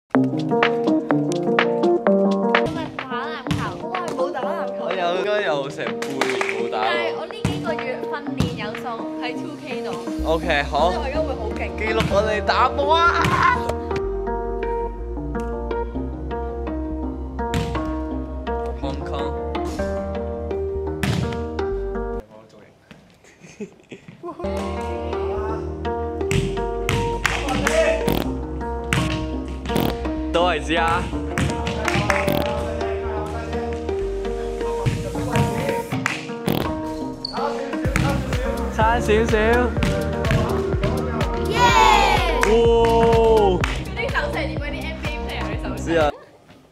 我應該有成半年冇打。但係我呢幾個月訓練有素喺 2K 度。 OK， 好。 所以我而家會好勁。 記錄我哋打波啊！Hong Kong。我做型。到為止啊！ 差少少。耶！哇！嗰啲手勢點嗰啲 NBA player 嗰啲手勢。啊。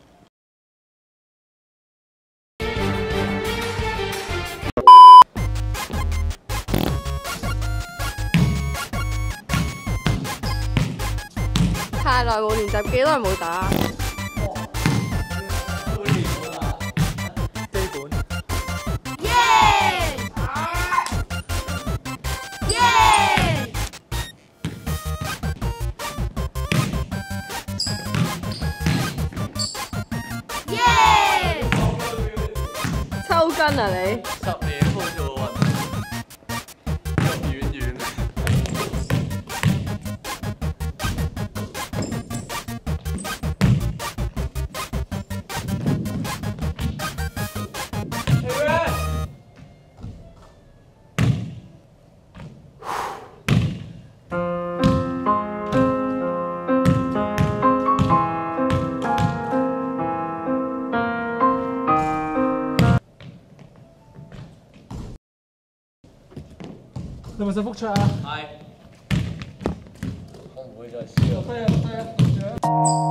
太耐冇練習，幾耐冇打？ 抽筋啊你！10年冇做過運動，腳軟軟。 你咪想復出啊？ 係。我唔會再輸啊！ 低啊低啊！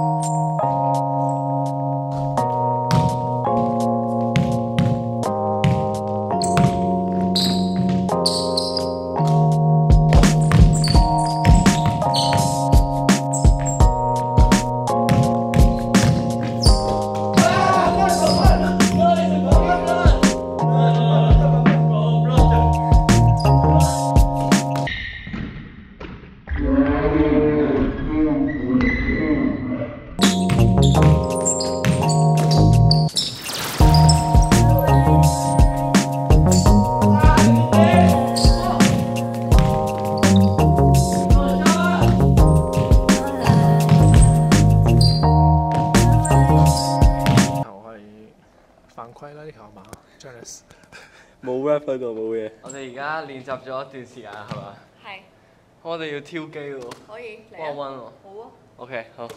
犯規啦！呢球係嘛 ，Jonas 冇 rap 喺度，冇嘢。我哋而家練習咗一段時間，係嘛？係。我哋要挑機喎。可以。溫溫喎。好啊。OK， 好。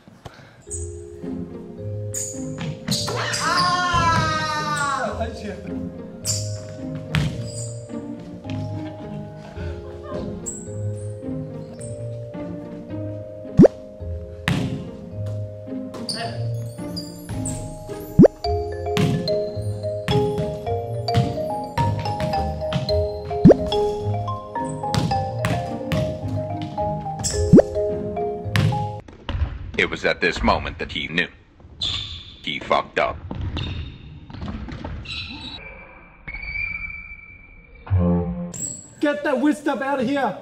啊！睇住。 It was at this moment that he knew. He fucked up. Get that wisdom out of here!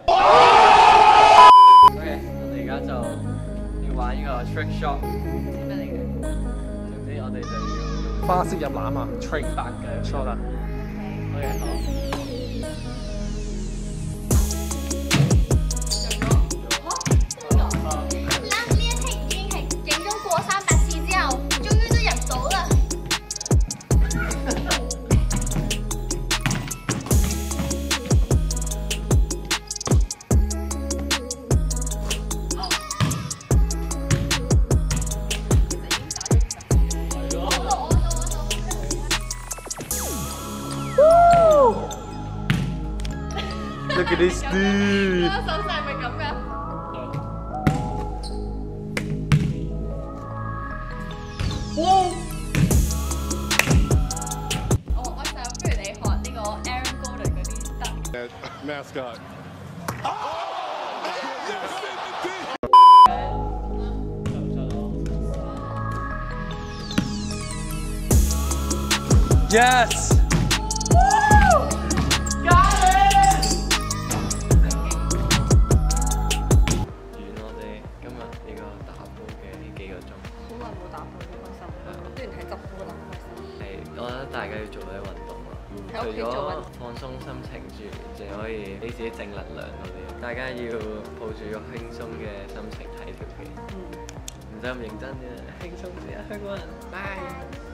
OK， 我哋而家就要玩呢個 trick shot， 知咩嚟嘅？總之我哋就要花式入籃啊 ，trick 8嘅 shot 啊。 OK， 好。 Look at this dude！ 手勢係咪咁㗎？哇！我想不如你學呢個 Aaron Gordon 嗰啲得。 Mascot。 Yes！ 我哋今日呢個打波嘅呢幾個鐘。 好耐冇打波，好開心。雖然係執波，但好開心。 係，我覺得大家要做啲運動咯。除咗放鬆心情住，仲可以俾自己正能量嗰啲。大家要抱住個輕鬆嘅心情睇條片，唔使咁認真嘅，輕鬆啲啊，香港人，拜。